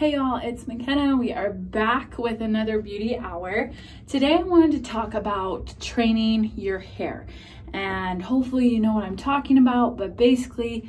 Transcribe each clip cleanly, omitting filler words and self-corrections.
Hey y'all, it's McKenna. We are back with another beauty hour. Today I wanted to talk about training your hair, and hopefully you know what I'm talking about, but basically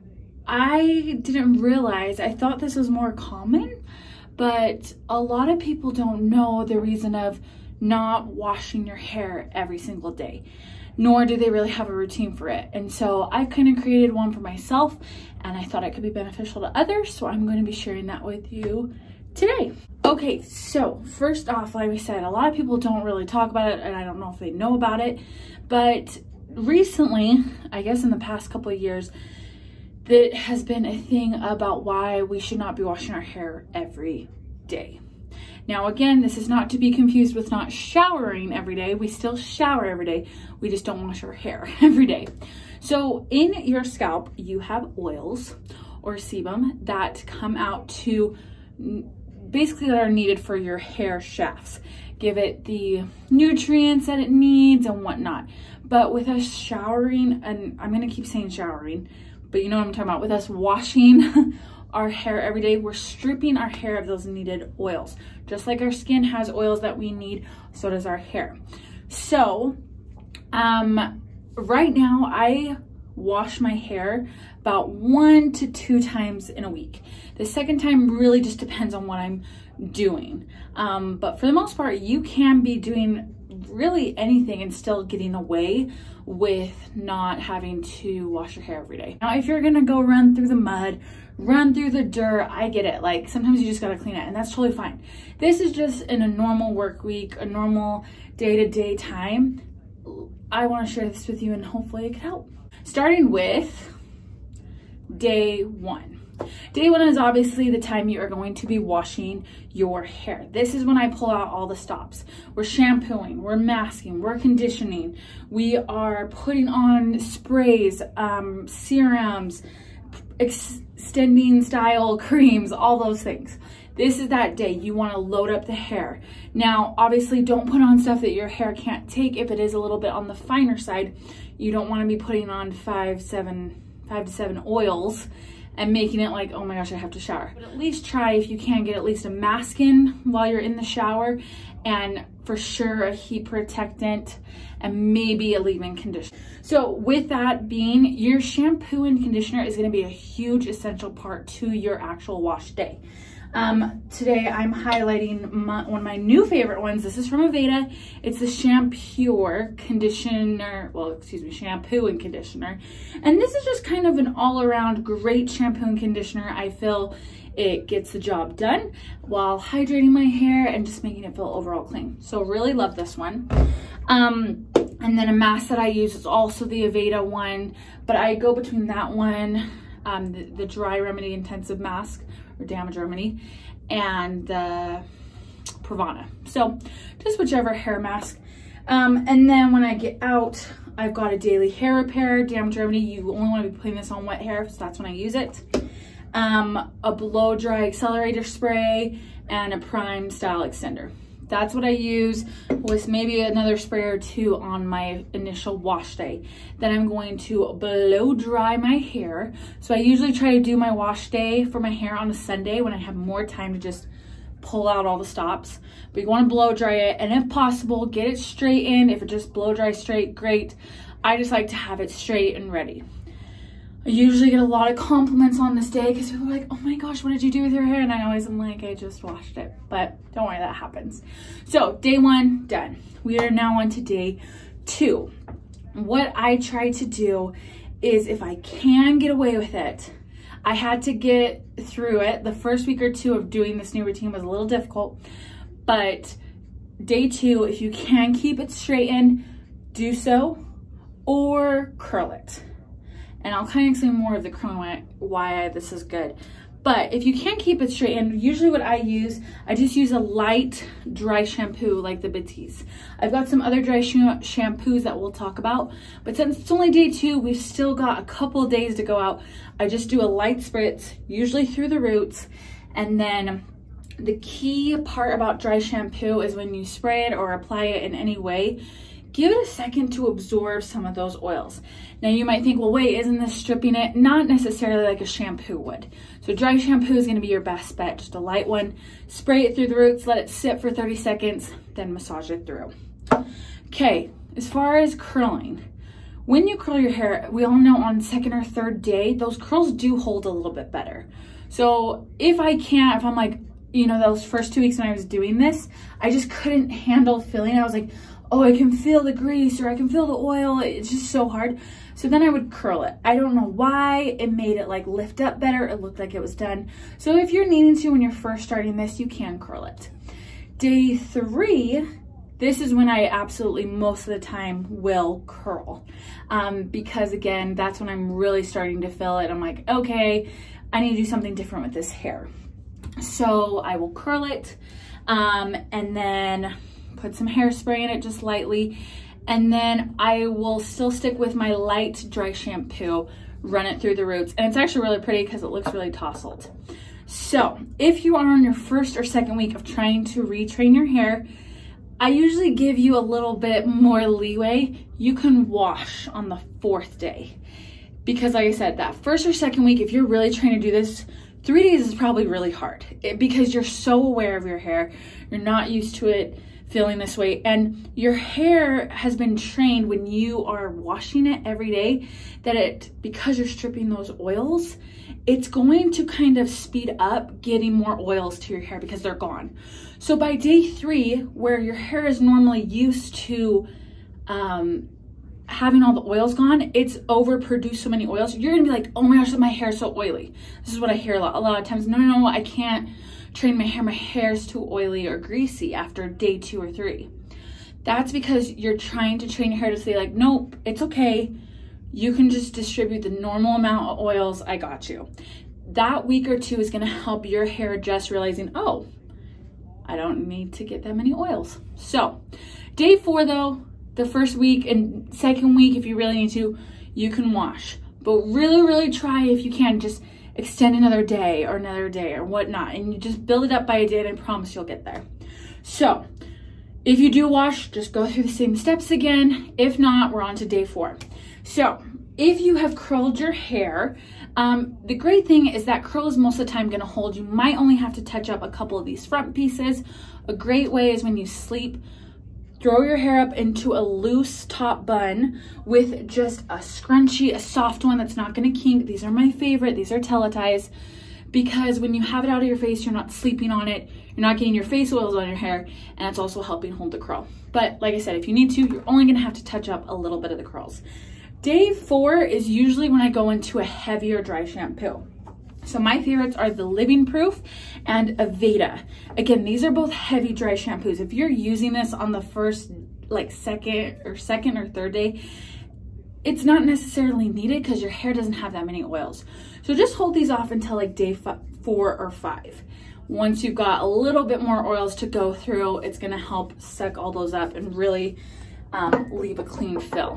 I didn't realize, I thought this was more common, but a lot of people don't know the reason of not washing your hair every single day, nor do they really have a routine for it. And so I kind of created one for myself, and I thought it could be beneficial to others, so I'm going to be sharing that with you today. Okay, so first off, like I said, a lot of people don't really talk about it, and I don't know if they know about it, but recently, I guess in the past couple of years, there has been a thing about why we should not be washing our hair every day. Now again, this is not to be confused with not showering every day. We still shower every day. We just don't wash our hair every day. So in your scalp, you have oils or sebum that come out to basically that are needed for your hair shafts. Give it the nutrients that it needs and whatnot. But with us showering, and I'm gonna keep saying showering, but you know what I'm talking about, with us washing our hair every day, we're stripping our hair of those needed oils. Just like our skin has oils that we need, so does our hair. So right now I wash my hair about 1 to 2 times in a week. The second time really just depends on what I'm doing. But for the most part, you can be doing really anything and still getting away with not having to wash your hair every day. Now, if you're gonna go run through the mud, run through the dirt, I get it. Like sometimes you just gotta clean it, and that's totally fine. This is just in a normal work week, a normal day-to-day time. I wanna share this with you and hopefully it can help. Starting with day 1. Day 1 is obviously the time you are going to be washing your hair. This is when I pull out all the stops. We're shampooing, we're masking, we're conditioning, we are putting on sprays, serums, extending style creams, all those things. This is that day you want to load up the hair. Now, obviously don't put on stuff that your hair can't take. If it is a little bit on the finer side, you don't want to be putting on 5 to 7 oils and making it like, oh my gosh, I have to shower. But at least try, if you can, get at least a mask in while you're in the shower, and for sure a heat protectant and maybe a leave-in conditioner. So with that being, your shampoo and conditioner is going to be a huge essential part to your actual wash day. Today I'm highlighting one of my new favorite ones. This is from Aveda. It's the Shampure conditioner, shampoo and conditioner. And this is just kind of an all-around great shampoo and conditioner. I feel it gets the job done while hydrating my hair and just making it feel overall clean. So really love this one. And then a mask that I use is also the Aveda one, but I go between that one, the Dry Remedy Intensive Mask, or Damage Remedy, and the Pravana. So just whichever hair mask. And then when I get out, I've got a daily hair repair, Damage Remedy. You only want to be putting this on wet hair, so that's when I use it. A blow dry accelerator spray, and a prime style extender. That's what I use, with maybe another spray or 2 on my initial wash day. Then I'm going to blow dry my hair. So I usually try to do my wash day for my hair on a Sunday when I have more time to just pull out all the stops. But you want to blow dry it, and if possible, get it straightened. If it just blow dry straight, great. I just like to have it straight and ready. I usually get a lot of compliments on this day because people are like, oh my gosh, what did you do with your hair? And I always am like, I just washed it. But don't worry, that happens. So day 1, done. We are now on to day 2. What I try to do is, if I can get away with it, I had to get through it. The first week or 2 of doing this new routine was a little difficult. But day 2, if you can keep it straightened, do so, or curl it. And I'll kind of explain more of the curling why this is good. But if you can't keep it straight, and usually what I just use a light dry shampoo like the Batiste. I've got some other dry shampoos that we'll talk about, but since it's only day 2, we've still got a couple of days to go out. I just do a light spritz, usually through the roots, and then the key part about dry shampoo is when you spray it or apply it in any way, give it a second to absorb some of those oils. Now you might think, well, wait, isn't this stripping it? Not necessarily like a shampoo would. So dry shampoo is gonna be your best bet, just a light one. Spray it through the roots, let it sit for 30 seconds, then massage it through. Okay, as far as curling, when you curl your hair, we all know on second or third day, those curls do hold a little bit better. So if I'm like, you know, those first 2 weeks when I was doing this, I just couldn't handle feeling it. I was like, oh, I can feel the grease or I can feel the oil. It's just so hard. So then I would curl it. I don't know why. It made it like lift up better. It looked like it was done. So if you're needing to when you're first starting this, you can curl it. Day 3, this is when I absolutely most of the time will curl. Because again, that's when I'm really starting to feel it. I'm like, okay, I need to do something different with this hair. So I will curl it and then put some hairspray in it just lightly. And then I will still stick with my light dry shampoo, run it through the roots. And it's actually really pretty because it looks really tousled. So if you are on your first or second week of trying to retrain your hair, I usually give you a little bit more leeway. You can wash on the 4th day. Because like I said, that first or second week, if you're really trying to do this, 3 days is probably really hard because you're so aware of your hair. You're not used to it feeling this way. And your hair has been trained when you are washing it every day that because you're stripping those oils, it's going to kind of speed up getting more oils to your hair because they're gone. So by day 3, where your hair is normally used to having all the oils gone, it's overproduced so many oils. You're gonna be like, oh my gosh, my hair is so oily. This is what I hear a lot of times. No, I can't train my hair. My hair's too oily or greasy after day 2 or 3. That's because you're trying to train your hair to say like, nope, it's okay. You can just distribute the normal amount of oils. I got you. That week or 2 is gonna help your hair adjust, realizing, oh, I don't need to get that many oils. So day 4 though, the first week and second week, if you really need to, you can wash. But really try, if you can, just extend another day or whatnot. And you just build it up by a day and I promise you'll get there. So if you do wash, just go through the same steps again. If not, we're on to day 4. So if you have curled your hair, the great thing is that curl is most of the time gonna hold. You might only have to touch up a couple of these front pieces. A great way is when you sleep, throw your hair up into a loose top bun with just a scrunchie, a soft one that's not gonna kink. These are my favorite, these are Teleties, because when you have it out of your face, you're not sleeping on it, you're not getting your face oils on your hair, and it's also helping hold the curl. But like I said, if you need to, you're only gonna have to touch up a little bit of the curls. Day 4 is usually when I go into a heavier dry shampoo. So my favorites are the Living Proof and Aveda. Again, these are both heavy dry shampoos. If you're using this on the first, like second or third day, it's not necessarily needed because your hair doesn't have that many oils. So just hold these off until like day 4 or 5. Once you've got a little bit more oils to go through, it's gonna help suck all those up and really leave a clean fill.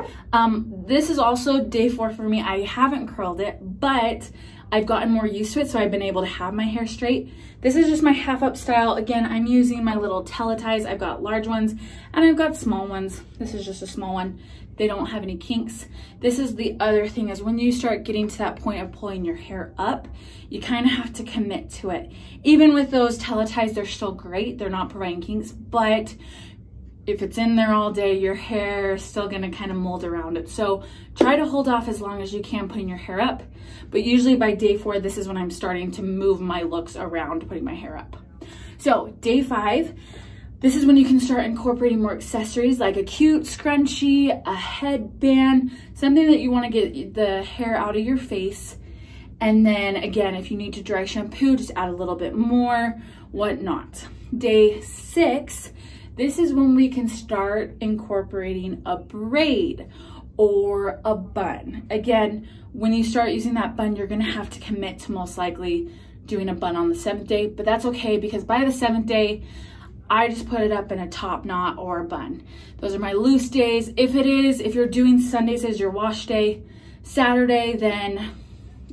This is also day 4 for me. I haven't curled it, but I've gotten more used to it, so I've been able to have my hair straight. This is just my half up style. Again, I'm using my little Teleties. I've got large ones and I've got small ones. This is just a small one. They don't have any kinks. This is the other thing, is when you start getting to that point of pulling your hair up, you kind of have to commit to it. Even with those Teleties, they're still great. They're not providing kinks, but if it's in there all day, your hair is still gonna kind of mold around it. So try to hold off as long as you can putting your hair up. But usually by day 4, this is when I'm starting to move my looks around putting my hair up. So day 5, this is when you can start incorporating more accessories like a cute scrunchie, a headband, something that you wanna get the hair out of your face. And then again, if you need to dry shampoo, just add a little bit more, whatnot. Day 6, this is when we can start incorporating a braid or a bun. Again, when you start using that bun, you're gonna have to commit to most likely doing a bun on the 7th day, but that's okay because by the 7th day, I just put it up in a top knot or a bun. Those are my loose days. If you're doing Sundays as your wash day, Saturday, then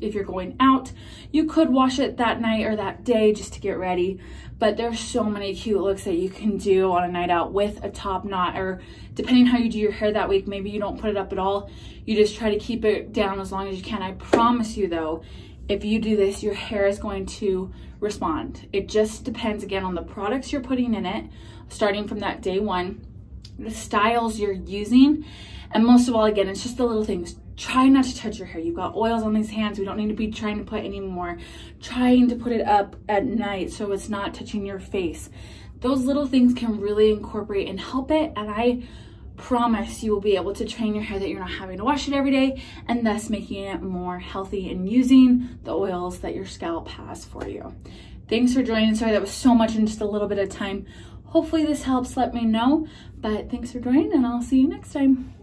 if you're going out. You could wash it that night or that day just to get ready, but there's so many cute looks that you can do on a night out with a top knot, or depending how you do your hair that week, maybe you don't put it up at all. You just try to keep it down as long as you can. I promise you though, if you do this, your hair is going to respond. It just depends again on the products you're putting in it, starting from that day one, the styles you're using, and most of all, again, it's just the little things. Try not to touch your hair. You've got oils on these hands. We don't need to be trying to put any more. Trying to put it up at night so it's not touching your face. Those little things can really incorporate and help it, and I promise you will be able to train your hair that you're not having to wash it every day, and thus making it more healthy and using the oils that your scalp has for you. Thanks for joining. Sorry that was so much in just a little bit of time. Hopefully this helps. Let me know, but thanks for joining, and I'll see you next time.